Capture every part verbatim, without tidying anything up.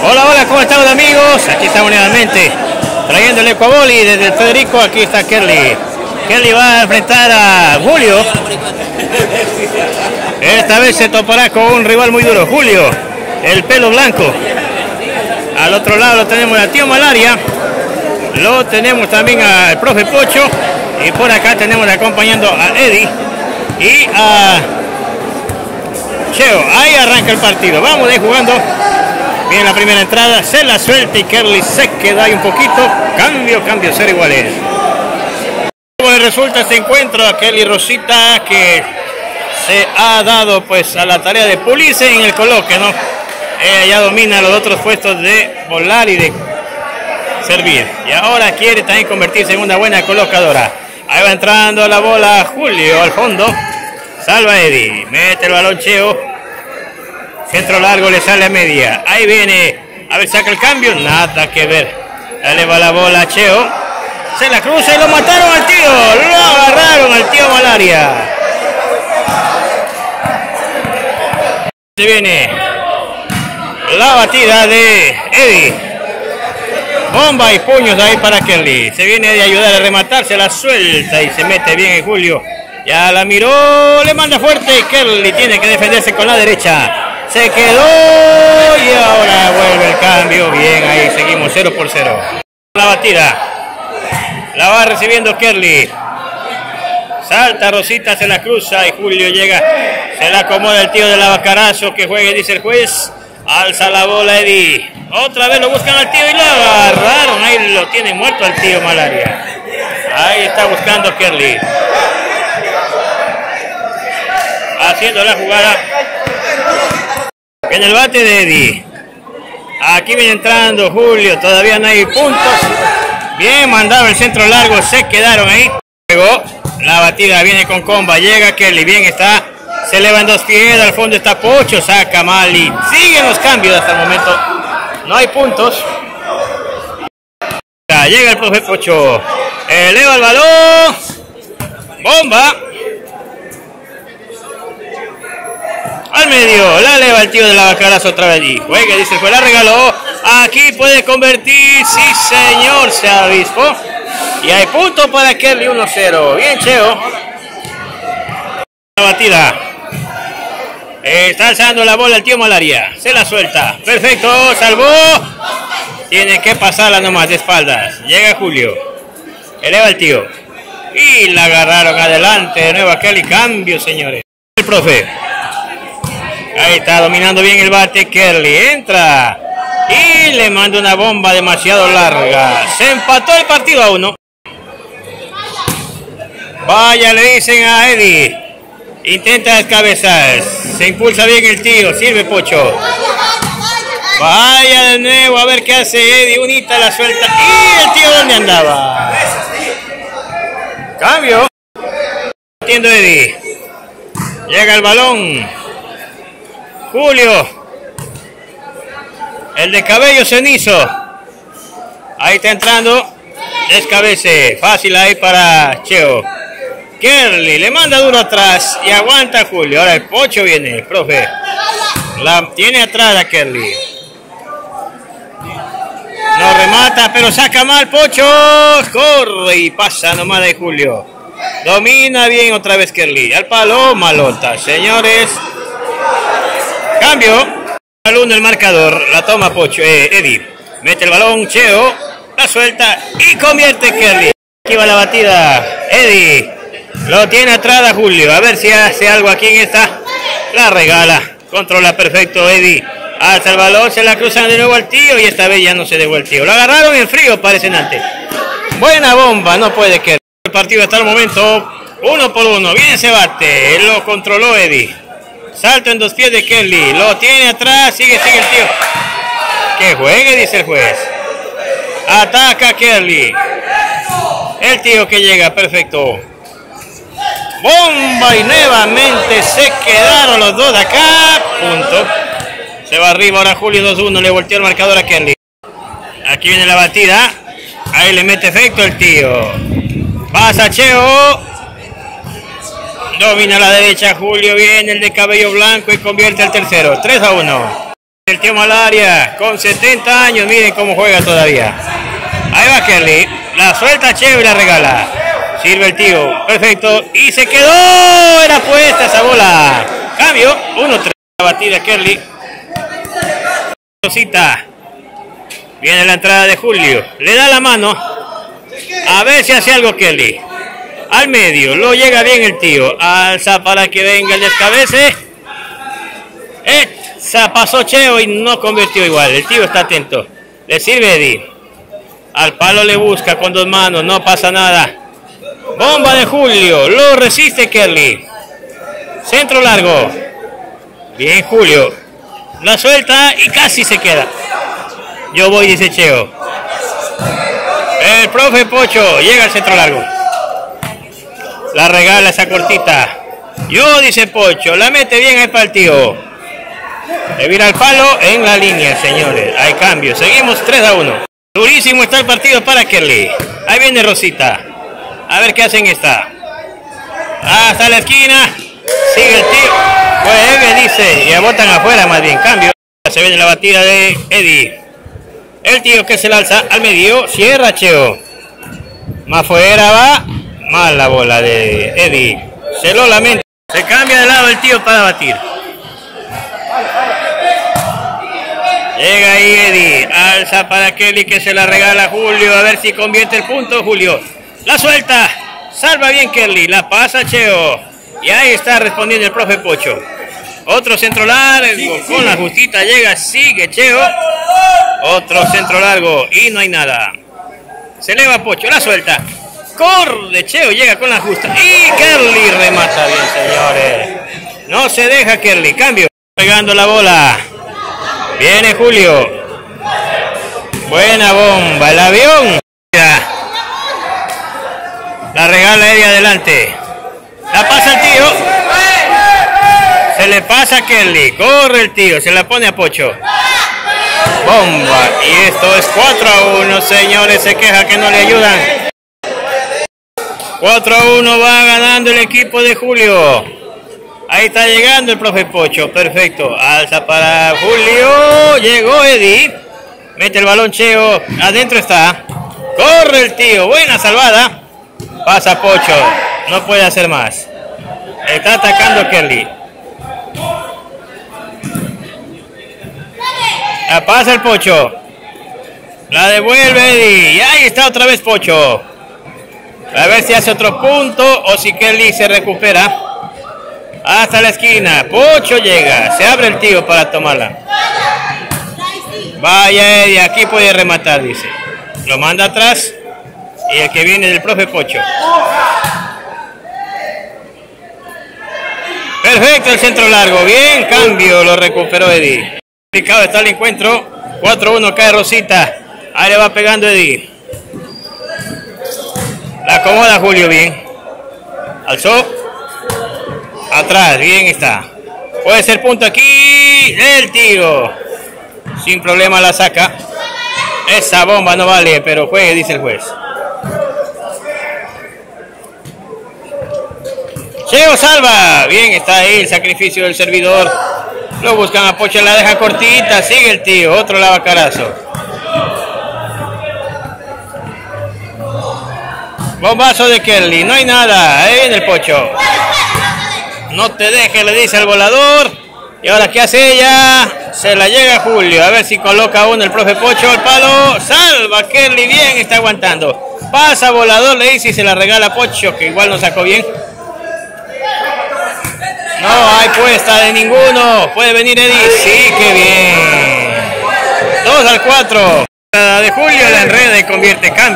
Hola, hola, ¿cómo estamos, amigos? Aquí estamos nuevamente trayendo el Ecuavoli desde el Federico. Aquí está Kerly. Kerly va a enfrentar a Julio. Esta vez se topará con un rival muy duro, Julio, el pelo blanco. Al otro lado lo tenemos al tío Malaria. Lo tenemos también al profe Pocho. Y por acá tenemos acompañando a Eddie y a Cheo. Ahí arranca el partido. Vamos de jugando. Bien, la primera entrada se la suelta y Kerly se queda ahí un poquito. Cambio, cambio, cero iguales. ¿Cómo le resulta este encuentro a Kerly Rosita, que se ha dado pues a la tarea de pulirse en el coloque, ¿no? Ella ya domina los otros puestos de volar y de servir. Y ahora quiere también convertirse en una buena colocadora. Ahí va entrando la bola Julio al fondo. Salva Eddie. Mete el balón Cheo. Centro largo, le sale a media. Ahí viene. A ver, saca el cambio. Nada que ver. Dale va la bola a Cheo. Se la cruza y lo mataron al tío. Lo agarraron al tío Malaria. Se viene la batida de Eddie. Bomba y puños ahí para Kerly. Se viene de ayudar a rematar. Se la suelta y se mete bien en Julio. Ya la miró. Le manda fuerte. Y Kerly tiene que defenderse con la derecha. Se quedó y ahora vuelve el cambio. Bien, ahí seguimos cero por cero. La batida. La va recibiendo Kerly. Salta Rosita, se la cruza y Julio llega. Se la acomoda el tío del abacarazo. Que juegue, dice el juez. Alza la bola Eddie. Otra vez lo buscan al tío y lo agarraron. Ahí lo tiene muerto al tío Malaria. Ahí está buscando Kerly. Haciendo la jugada. En el bate de Eddie. Aquí viene entrando Julio. Todavía no hay puntos. Bien mandado el centro largo. Se quedaron ahí. Luego la batida viene con comba. Llega Kerly. Bien está. Se eleva en dos pies. Al fondo está Pocho. Saca mal y siguen los cambios hasta el momento. No hay puntos. Ya llega el profe Pocho. Eleva el balón. Bomba. Al medio, la eleva el tío de la bacarazo otra vez allí. Juegue, dice, pues la regaló. Aquí puede convertir, sí señor, se avispó. Y hay punto para Kerly, uno cero. Bien, Cheo. La batida. Está alzando la bola el tío Malaria. Se la suelta. Perfecto, salvó. Tiene que pasarla nomás de espaldas. Llega Julio. Eleva el tío. Y la agarraron adelante. De nuevo a Kerly. Cambio, señores. El profe. Ahí está dominando bien el bate Kerly. Entra. Y le manda una bomba demasiado larga. Se empató el partido a uno. Vaya, le dicen a Eddie. Intenta descabezar. Se impulsa bien el tío. Sirve Pocho. Vaya de nuevo a ver qué hace Eddie. Unita la suelta. Y el tío, ¿dónde andaba? Cambio. Entiendo Eddie. Llega el balón. Julio, el de cabello cenizo. Ahí está entrando. Descabece. Fácil ahí para Cheo. Kerly le manda duro atrás y aguanta Julio. Ahora el Pocho viene, el profe. La tiene atrás a Kerly. No remata, pero saca mal Pocho. Corre y pasa nomás de Julio. Domina bien otra vez Kerly. Al palo, malota. Señores. Cambio. Al uno el marcador. La toma Pocho. Eh, Eddie. Mete el balón. Cheo. La suelta. Y convierte Kerly. Aquí va la batida. Eddie. Lo tiene atrás a Julio. A ver si hace algo aquí en esta. La regala. Controla perfecto Eddie. Alza el balón. Se la cruzan de nuevo al tío. Y esta vez ya no se dejó el tío. Lo agarraron en frío, parece antes. Buena bomba. No puede Kerly. El partido hasta el momento. Uno por uno. Bien se bate. Lo controló Eddie. Salto en dos pies de Kerly. Lo tiene atrás. Sigue, sigue el tío. Que juegue, dice el juez. Ataca Kerly. El tío que llega. Perfecto. Bomba y nuevamente se quedaron los dos de acá. Punto. Se va arriba ahora Julio dos uno. Le volteó el marcador a Kerly. Aquí viene la batida. Ahí le mete efecto el tío. Pasa Cheo. Domina a la derecha Julio, viene el de cabello blanco y convierte el tercero. tres a uno. El tío Malaria con setenta años, miren cómo juega todavía. Ahí va Kelly, la suelta Cheo y la regala. Sirve el tío, perfecto, y se quedó, era puesta esa bola. Cambio, uno tres, la batida Kelly. Rosita. Viene la entrada de Julio, le da la mano. A ver si hace algo Kelly. Al medio, lo llega bien el tío. Alza para que venga el descabece. Esa pasó Cheo y no convirtió igual. El tío está atento. Le sirve Eddie. Al palo le busca con dos manos, no pasa nada. Bomba de Julio, lo resiste Kelly. Centro largo. Bien Julio. La suelta y casi se queda. Yo voy, dice Cheo. El profe Pocho llega al centro largo. La regala esa cortita. Yo, dice Pocho, la mete bien ahí para el tío. Le vira el palo en la línea, señores. Hay cambio. Seguimos tres a uno. Durísimo está el partido para Kelly. Ahí viene Rosita. A ver qué hacen esta. Hasta la esquina. Sigue el tío. Juegue, dice. Y la botan afuera, más bien. Cambio. Se viene la batida de Eddie. El tío que se la alza al medio. Cierra Cheo. Más fuera va. Mal la bola de Eddie. Se lo lamenta. Se cambia de lado el tío para batir. Llega ahí Eddie. Alza para Kelly que se la regala a Julio. A ver si convierte el punto. Julio. La suelta. Salva bien Kelly. La pasa Cheo. Y ahí está respondiendo el profe Pocho. Otro centro largo. Con la justita llega. Sigue Cheo. Otro centro largo. Y no hay nada. Se eleva Pocho. La suelta. Corre Cheo. Llega con la justa. Y Kelly remata bien, señores. No se deja Kelly. Cambio. Pegando la bola. Viene Julio. Buena bomba. El avión. La regala Eddie adelante. La pasa el tío. Se le pasa a Kelly. Corre el tío. Se la pone a Pocho. Bomba. Y esto es cuatro a uno, señores. Se queja que no le ayudan. cuatro a uno va ganando el equipo de Julio. Ahí está llegando el profe Pocho. Perfecto. Alza para Julio. Llegó Eddie. Mete el balón Cheo. Adentro está. Corre el tío. Buena salvada. Pasa Pocho. No puede hacer más. Está atacando Kelly. La pasa el Pocho. La devuelve Eddie. Y ahí está otra vez Pocho. A ver si hace otro punto o si Kelly se recupera. Hasta la esquina. Pocho llega. Se abre el tío para tomarla. Vaya Eddie. Aquí puede rematar, dice. Lo manda atrás. Y el que viene del profe Pocho. Perfecto el centro largo. Bien, cambio. Lo recuperó Eddie. Complicado está el encuentro. cuatro a uno cae Rosita. Ahí le va pegando Eddie. La acomoda Julio bien. Alzó. Atrás. Bien está. Puede ser punto aquí. El tiro. Sin problema la saca. Esa bomba no vale, pero juegue, dice el juez. Cheo salva. Bien está ahí el sacrificio del servidor. Lo buscan a Pocho, la deja cortita. Sigue el tío. Otro lavacarazo. Bombazo de Kelly. No hay nada. Ahí viene el Pocho. No te dejes, le dice el volador. Y ahora, ¿qué hace ella? Se la llega a Julio. A ver si coloca uno el profe Pocho al palo. Salva Kelly. Bien, está aguantando. Pasa volador, le dice y se la regala a Pocho, que igual no sacó bien. No hay puesta de ninguno. Puede venir Eddie. Sí, qué bien. dos al cuatro. La de Julio la enreda y convierte cambio.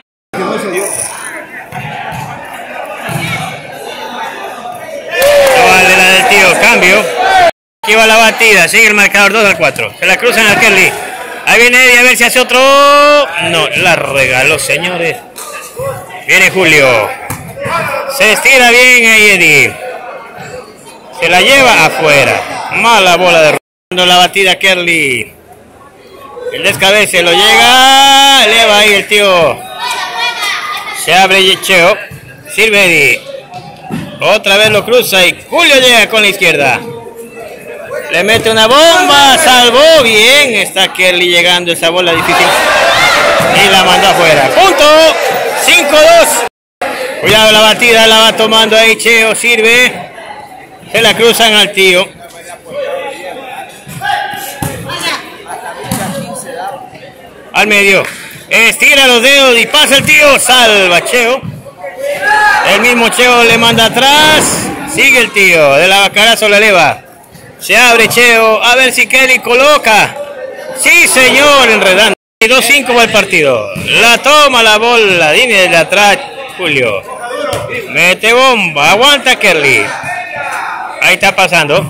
No vale la del tío. Cambio. Aquí va la batida. Sigue el marcador dos al cuatro. Se la cruzan a Kelly. Ahí viene Eddie a ver si hace otro. No, la regaló, señores. Viene Julio. Se estira bien ahí Eddie. Se la lleva afuera. Mala bola de la batida Kelly. El descabece lo llega. Eleva ahí el tío. Se abre Cheo. Sirve Eddie. Otra vez lo cruza y Julio llega con la izquierda. Le mete una bomba, salvó bien. Está Kelly llegando esa bola difícil. Y la mandó afuera. Punto. cinco dos. Cuidado la batida, la va tomando ahí Cheo. Sirve. Se la cruzan al tío. Al medio. Estira los dedos y pasa el tío. Salva Cheo. El mismo Cheo le manda atrás. Sigue el tío. De la bacarazo la eleva. Se abre Cheo. A ver si Kelly coloca. Sí, señor. Enredando. dos cinco va el partido. La toma la bola. Viene de atrás Julio. Mete bomba. Aguanta Kelly. Ahí está pasando.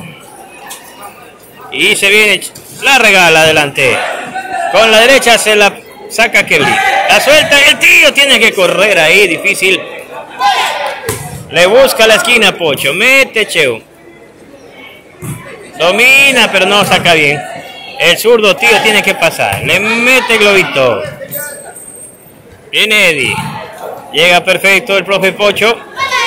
Y se viene. La regala adelante. Con la derecha se la saca Kelly. La suelta. El tío tiene que correr ahí. Difícil. Le busca la esquina Pocho. Mete Cheo. Domina pero no saca bien. El zurdo tío tiene que pasar. Le mete globito. Viene Eddie. Llega perfecto el profe Pocho.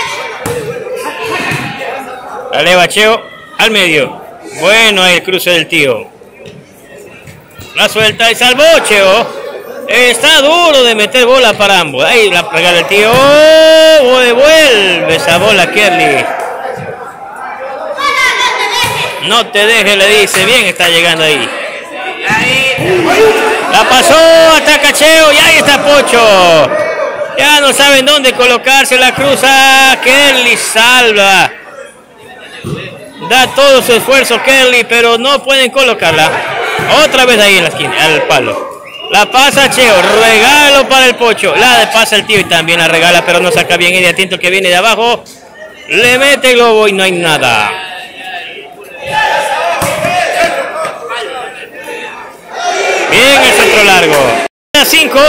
La eleva Cheo al medio. Bueno ahí el cruce del tío. La suelta y salvó Cheo. Está duro de meter bola para ambos. Ahí la regala el tío. Oh, devuelve esa bola Kelly. No te dejes, le dice. Bien está llegando ahí. La pasó, ataca Cheo y ahí está Pocho. Ya no saben dónde colocarse, la cruza. Kelly salva. Da todo su esfuerzo Kelly, pero no pueden colocarla. Otra vez ahí en la esquina, al palo. La pasa Cheo, regalo para el Pocho. La pasa el tío y también la regala, pero no saca bien. Y de atento que viene de abajo. Le mete globo y no hay nada. Bien el centro largo. cinco.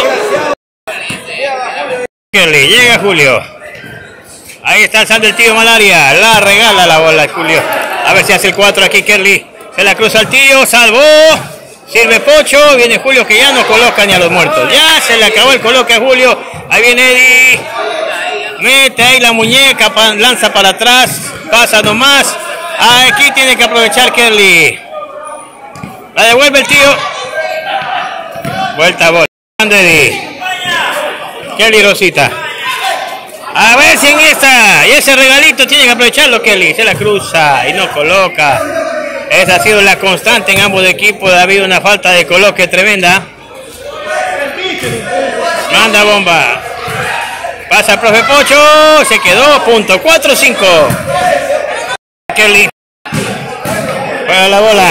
Kelly, llega Julio. Ahí está alzando el tío Malaria. La regala la bola Julio. A ver si hace el cuatro aquí Kelly. Se la cruza al tío. Salvó. Sirve Pocho. Viene Julio que ya no coloca ni a los muertos. Ya se le acabó el coloque a Julio. Ahí viene Eddie. Mete ahí la muñeca. Lanza para atrás. Pasa nomás. Aquí tiene que aprovechar Kelly. La devuelve el tío. Vuelta a bola. Eddie. Kelly Rosita. A ver si en esta. Y ese regalito tiene que aprovecharlo Kelly. Se la cruza y no coloca. Esa ha sido la constante en ambos equipos. Ha habido una falta de coloque tremenda. Manda bomba. Pasa el profe Pocho. Se quedó. Punto. cuatro cinco. Kelly. Para la bola.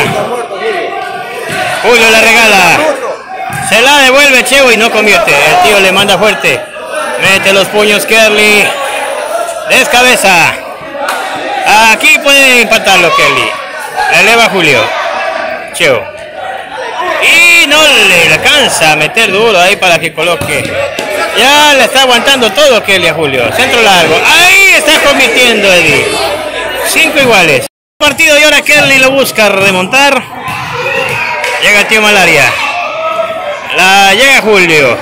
Julio la regala. Se la devuelve Cheo y no convierte. El tío le manda fuerte. Mete los puños Kelly. Descabeza. Aquí puede empatarlo Kelly. Eleva Julio. Cheo. Y no le alcanza a meter duro ahí para que coloque. Ya le está aguantando todo Kelly a Julio. Centro largo. Ahí está convirtiendo Eddie. Cinco iguales. Partido y ahora Kelly lo busca remontar. Llega el tío Malaria. La llega Julio.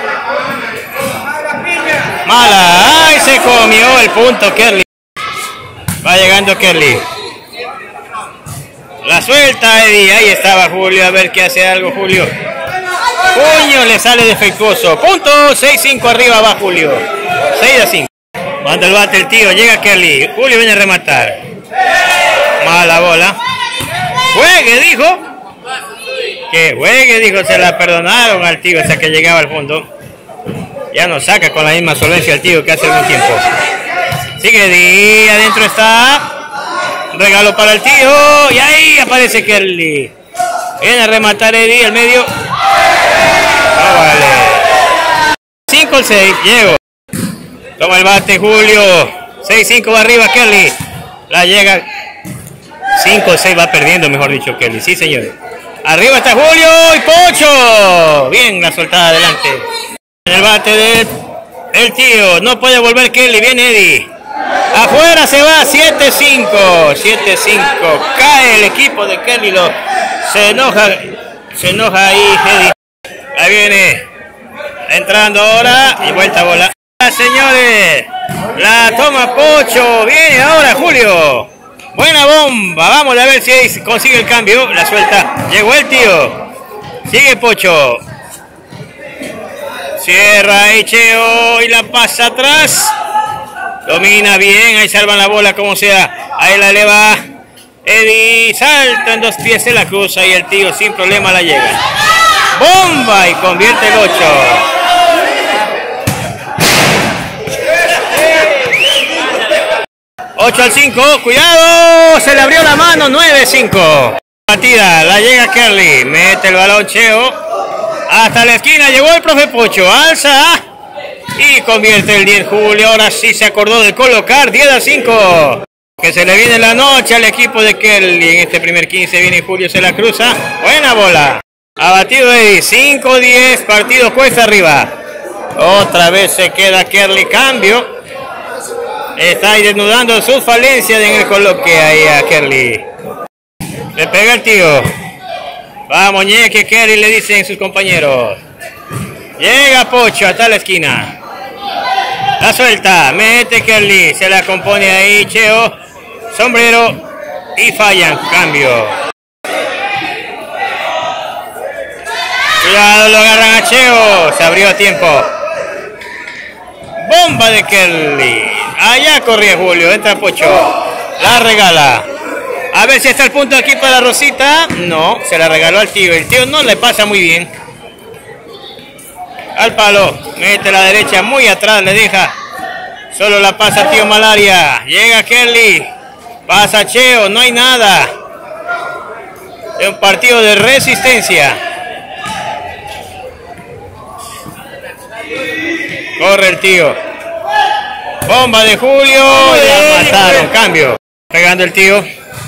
Mala. Ay, se comió el punto Kelly. Va llegando Kelly. La suelta Eddie. Ahí estaba Julio. A ver qué hace algo Julio. Puño le sale defectuoso. Punto. seis cinco arriba va Julio. seis a cinco. Manda el bate el tío. Llega Kelly. Julio viene a rematar. Mala bola. Juegue, dijo. Que juegue, dijo. Se la perdonaron al tío hasta que llegaba al fondo. Ya no saca con la misma solvencia el tío que hace un tiempo. Sigue Eddie. Adentro está. Regalo para el tío. Y ahí aparece Kelly. Viene a rematar Eddie al medio. No vale. cinco al seis. Llego. Toma el bate Julio. seis cinco va arriba Kelly. La llega. cinco seis va perdiendo, mejor dicho Kelly. Sí, señores. Arriba está Julio y Pocho. Bien la soltada adelante. En el bate de el tío. No puede volver Kelly. Viene Eddie. Afuera se va. siete cinco. siete cinco. Cae el equipo de Kelly. Lo, se enoja. Se enoja ahí Eddie. Ahí viene. Entrando ahora. Y vuelta a bola. Señores. La toma Pocho. Viene ahora Julio. Buena bomba. Vamos a ver si consigue el cambio. La suelta. Llegó el tío. Sigue Pocho. Cierra ahí Cheo y la pasa atrás. Domina bien. Ahí salvan la bola como sea. Ahí la eleva Eddie. Salta en dos pies, se la cruza y el tío sin problema la llega. Bomba y convierte el ocho. ocho al cinco, cuidado, se le abrió la mano, nueve cinco. Partida, la llega Kerly, mete el balón Cheo, hasta la esquina, llegó el profe Pocho, alza y convierte el diez Julio, ahora sí se acordó de colocar, diez a cinco. Que se le viene la noche al equipo de Kerly, en este primer quince viene Julio, se la cruza, buena bola. Abatido Eddie, cinco diez, partido cuesta arriba. Otra vez se queda Kerly, cambio. Está ahí desnudando sus falencias en el coloque ahí a Kerly. Le pega el tío. Vamos, ñeque, Kerly, le dicen sus compañeros. Llega Pocho hasta la esquina. La suelta, mete Kerly, se la compone ahí Cheo. Sombrero y fallan, cambio. Cuidado, lo agarran a Cheo, se abrió a tiempo. Bomba de Kerly. Allá corría Julio, entra Pocho. La regala. A ver si está el punto aquí para Rosita. No, se la regaló al tío. El tío no le pasa muy bien. Al palo. Mete la derecha muy atrás, le deja. Solo la pasa tío Malaria. Llega Kerly. Pasa Cheo, no hay nada. Es un partido de resistencia. Corre el tío. Bomba de Julio. La mataron. Cambio. Pegando el tío.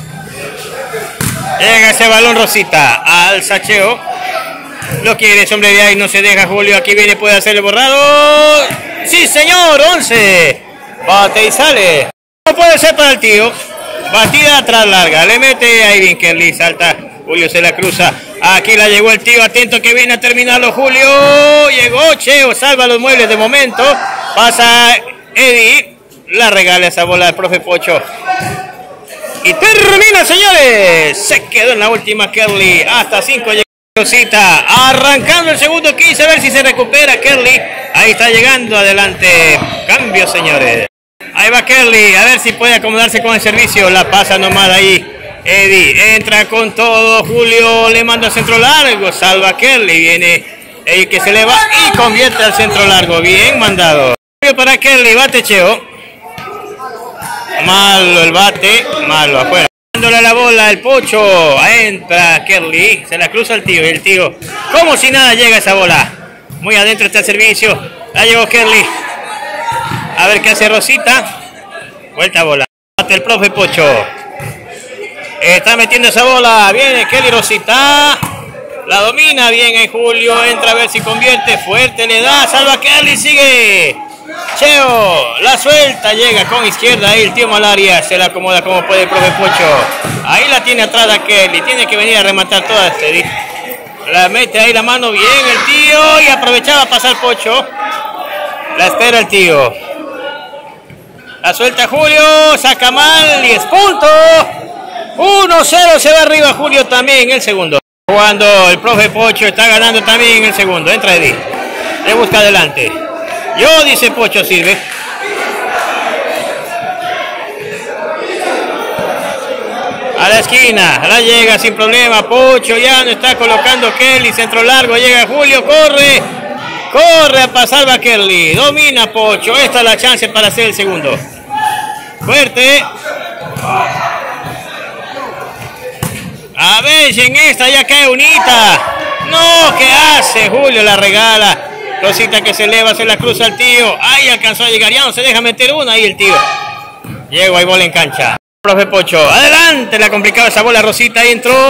Llega ese balón Rosita. Al Cheo. Lo quiere sombrerear y no se deja Julio. Aquí viene, puede hacerle borrado. Sí, señor. once. Bate y sale. No puede ser para el tío. Batida atrás larga. Le mete ahí bien Kerly. Salta. Julio se la cruza. Aquí la llegó el tío. Atento que viene a terminarlo Julio. Llegó Cheo. Salva los muebles de momento. Pasa Eddie. La regala esa bola al profe Pocho. Y termina, señores. Se quedó en la última Kerly. Hasta cinco llegó Rosita. Arrancando el segundo quince. A ver si se recupera Kerly. Ahí está llegando adelante. Cambio, señores. Ahí va Kerly. A ver si puede acomodarse con el servicio. La pasa nomás ahí. Eddie entra con todo. Julio le manda al centro largo. Salva Kerly. Viene el que se le va y convierte al centro largo. Bien mandado. Para Kerly. Bate Cheo. Malo el bate. Malo afuera. Dándole la bola el Pocho. Entra Kerly. Se la cruza el tío. El tío, como si nada, llega esa bola. Muy adentro está el servicio. La llegó Kerly. A ver qué hace Rosita. Vuelta bola. Bate el profe Pocho. Está metiendo esa bola. Viene Kerly Rosita. La domina bien en Julio. Entra a ver si convierte. Fuerte le da. Salva Kerly. Sigue Cheo. La suelta. Llega con izquierda. Ahí el tío Malaria. Se la acomoda como puede el profe Pocho. Ahí la tiene atrás a Kerly. Tiene que venir a rematar toda este. La mete ahí la mano. Bien el tío. Y aprovechaba pasar Pocho. La espera el tío. La suelta Julio. Saca mal. diez puntos. uno cero se va arriba Julio también en el segundo. Cuando el profe Pocho está ganando también en el segundo. Entra Eddie. Le busca adelante. Yo, dice Pocho, sirve. A la esquina. La llega sin problema. Pocho ya no está colocando Kerly. Centro largo. Llega Julio. Corre. Corre a pasar a Kerly. Domina Pocho. Esta es la chance para hacer el segundo. Fuerte. A ver si en esta ya cae unita. No, ¿qué hace? Julio la regala. Rosita que se eleva, se la cruza al tío. Ahí alcanzó a llegar, ya no se deja meter una. Ahí el tío. Llegó, ahí bola en cancha. Profe Pocho, adelante, la complicaba esa bola. Rosita, ahí entró.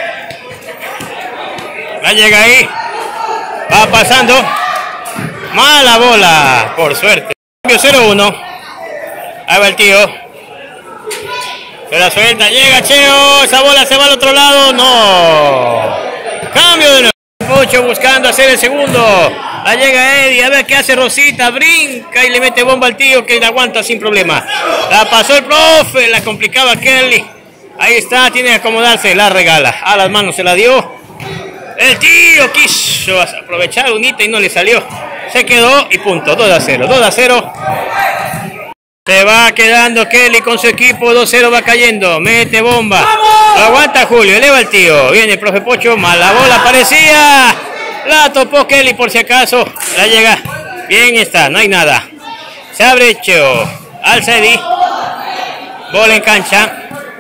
La llega ahí. Va pasando. Mala bola, por suerte. Cambio cero uno. Ahí va el tío. Se la suelta, llega Cheo, esa bola se va al otro lado, no. Cambio de nuevo. Pocho buscando hacer el segundo. La llega Eddie, a ver qué hace Rosita, brinca y le mete bomba al tío que la aguanta sin problema. La pasó el profe, la complicaba Kelly. Ahí está, tiene que acomodarse, la regala. A las manos se la dio. El tío quiso aprovechar unita y no le salió. Se quedó y punto, dos a cero, dos a cero. Se va quedando Kelly con su equipo, dos cero va cayendo, mete bomba. Lo aguanta Julio, eleva el tío. Viene el profe Pocho, mala bola parecía. La topó Kelly por si acaso. La llega. Bien está, no hay nada. Se abre Cheo. Alza Eddie. Bola en cancha.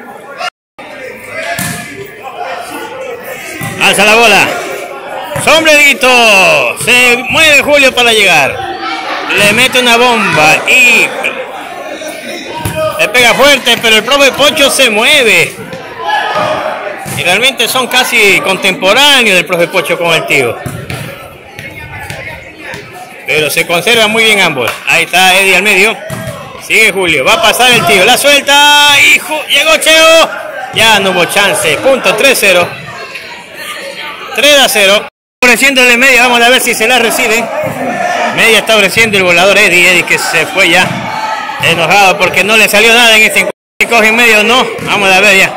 Alza la bola. Sombrerito. Se mueve Julio para llegar. Le mete una bomba y le pega fuerte, pero el profe Pocho se mueve. Y realmente son casi contemporáneos del profe Pocho con el tío. Pero se conservan muy bien ambos. Ahí está Eddie al medio. Sigue Julio. Va a pasar el tío. La suelta. Y llegó Cheo. Ya no hubo chance. Punto tres cero. tres a cero. Ofreciéndole media. Vamos a ver si se la recibe. Media está ofreciendo el volador Eddie. Eddie que se fue ya enojado porque no le salió nada en este encuentro. Coge en medio o no. Vamos a ver ya.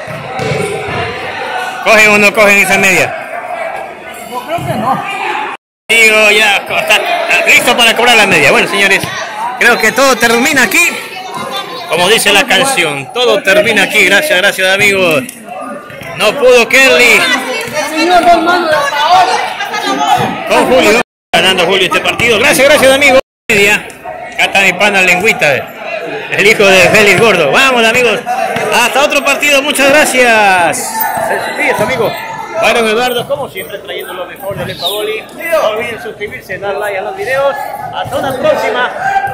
¿Cogen o no cogen esa media? Yo creo que no. Digo, ya está listo para cobrar la media. Bueno, señores, creo que todo termina aquí. Como dice la canción, todo termina aquí. Gracias, gracias, amigos. No pudo Kelly. Con Julio. Ganando Julio este partido. Gracias, gracias, amigos. Media. Acá está mi pana Lengüita, el hijo de Félix Gordo. Vamos, amigos. Hasta otro partido. Muchas gracias. Se despide, amigo Byron Eduardo, como siempre, trayendo lo mejor del Lepaboli. No olviden suscribirse, dar like a los videos. Hasta una próxima.